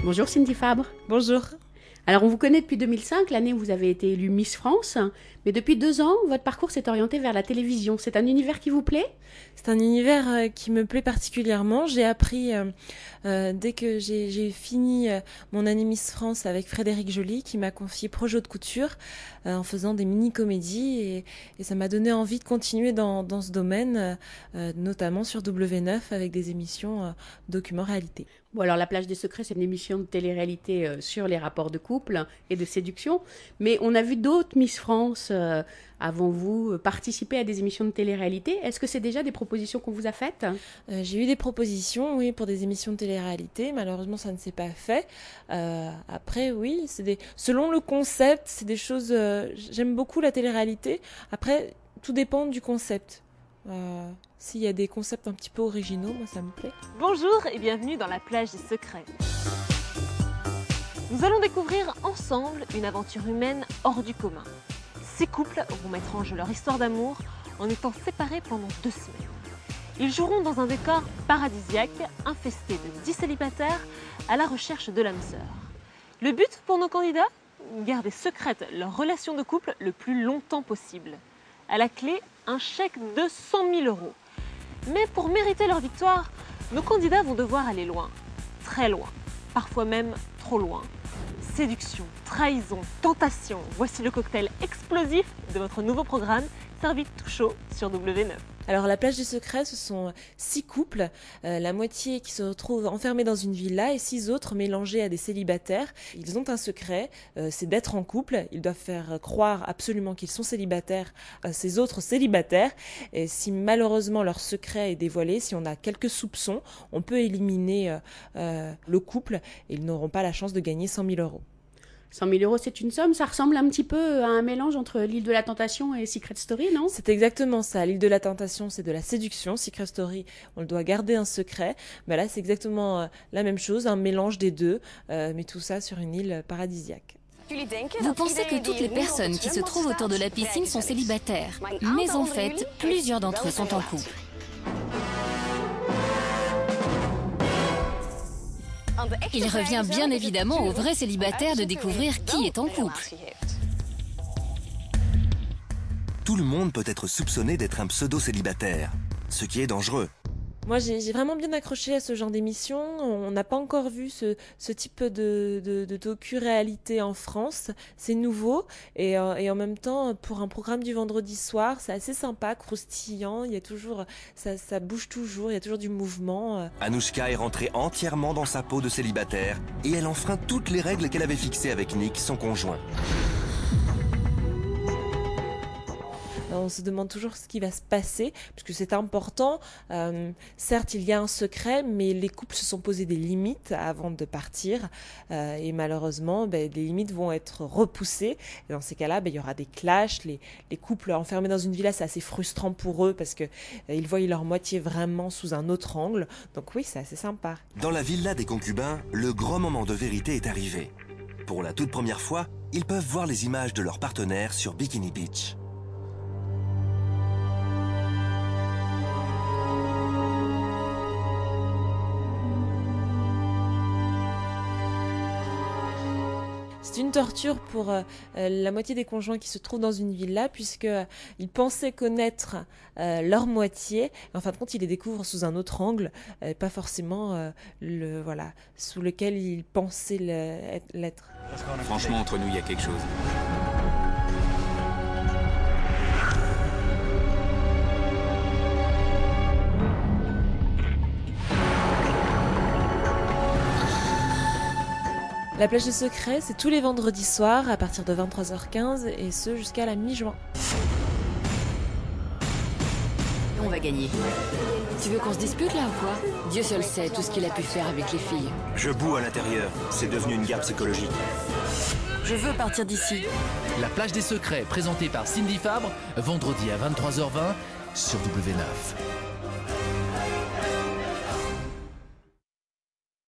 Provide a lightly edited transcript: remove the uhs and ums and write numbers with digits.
Bonjour Cindy Fabre. Bonjour. Alors on vous connaît depuis 2005, l'année où vous avez été élue Miss France, mais depuis 2 ans, votre parcours s'est orienté vers la télévision. C'est un univers qui vous plaît ? C'est un univers qui me plaît particulièrement. J'ai appris, dès que j'ai fini mon année Miss France avec Frédéric Joly, qui m'a confié Projet de couture en faisant des mini-comédies. Et ça m'a donné envie de continuer dans ce domaine, notamment sur W9 avec des émissions documents-réalité. Bon alors La Plage des Secrets, c'est une émission de télé-réalité sur les rapports de couple et de séduction, mais on a vu d'autres Miss France avant vous participer à des émissions de télé-réalité. Est-ce que c'est déjà des propositions qu'on vous a faites ? J'ai eu des propositions, oui, pour des émissions de télé-réalité. Malheureusement, ça ne s'est pas fait. Après, oui, selon le concept, c'est des choses... J'aime beaucoup la télé-réalité. Après, tout dépend du concept. S'il y a des concepts un petit peu originaux, moi ça me plaît. Bonjour et bienvenue dans La Plage des Secrets. Nous allons découvrir ensemble une aventure humaine hors du commun. 6 couples vont mettre en jeu leur histoire d'amour en étant séparés pendant 2 semaines. Ils joueront dans un décor paradisiaque, infesté de 10 célibataires à la recherche de l'âme sœur. Le but pour nos candidats ? Garder secrète leur relation de couple le plus longtemps possible. À la clé, un chèque de 100 000 €. Mais pour mériter leur victoire, nos candidats vont devoir aller loin, très loin, parfois même trop loin. Séduction, trahison, tentation, voici le cocktail explosif de votre nouveau programme, servi tout chaud sur W9. Alors La Plage des Secrets, ce sont 6 couples, la moitié qui se retrouvent enfermés dans une villa et 6 autres mélangés à des célibataires. Ils ont un secret, c'est d'être en couple. Ils doivent faire croire absolument qu'ils sont célibataires à ces autres célibataires. Et si malheureusement leur secret est dévoilé, si on a quelques soupçons, on peut éliminer le couple et ils n'auront pas la chance de gagner 100 000 €. 100 000 €, c'est une somme, ça ressemble un petit peu à un mélange entre l'île de la Tentation et Secret Story, non ? C'est exactement ça. L'île de la Tentation, c'est de la séduction. Secret Story, on doit garder un secret. Ben là, c'est exactement la même chose, un mélange des deux, mais tout ça sur une île paradisiaque. Vous pensez que toutes les personnes qui se trouvent autour de la piscine sont célibataires, mais en fait, plusieurs d'entre eux sont en couple. Il revient bien évidemment aux vrais célibataires de découvrir qui est en couple. Tout le monde peut être soupçonné d'être un pseudo-célibataire, ce qui est dangereux. Moi, j'ai vraiment bien accroché à ce genre d'émission. On n'a pas encore vu ce type de docu-réalité en France. C'est nouveau et en même temps, pour un programme du vendredi soir, c'est assez sympa, croustillant. Il y a toujours, ça bouge toujours, il y a toujours du mouvement. Anouchka est rentrée entièrement dans sa peau de célibataire et elle enfreint toutes les règles qu'elle avait fixées avec Nick, son conjoint. On se demande toujours ce qui va se passer, puisque c'est important. Certes, il y a un secret, mais les couples se sont posés des limites avant de partir. Et malheureusement, les limites vont être repoussées. Et dans ces cas-là, il y aura des clashs. Les couples enfermés dans une villa, c'est assez frustrant pour eux, parce qu'ils voient leur moitié vraiment sous un autre angle. Donc oui, c'est assez sympa. Dans la villa des concubins, le grand moment de vérité est arrivé. Pour la toute première fois, ils peuvent voir les images de leurs partenaires sur Bikini Beach. C'est une torture pour la moitié des conjoints qui se trouvent dans une villa, puisqu'ils pensaient connaître leur moitié. En fin de compte, ils les découvrent sous un autre angle, pas forcément sous lequel ils pensaient l'être. Franchement, entre nous, il y a quelque chose. La Plage des Secrets, c'est tous les vendredis soirs à partir de 23h15 et ce jusqu'à la mi-juin. On va gagner. Tu veux qu'on se dispute là ou quoi ? Dieu seul sait tout ce qu'il a pu faire avec les filles. Je boue à l'intérieur, c'est devenu une guerre psychologique. Je veux partir d'ici. La Plage des Secrets, présentée par Cindy Fabre, vendredi à 23h20 sur W9.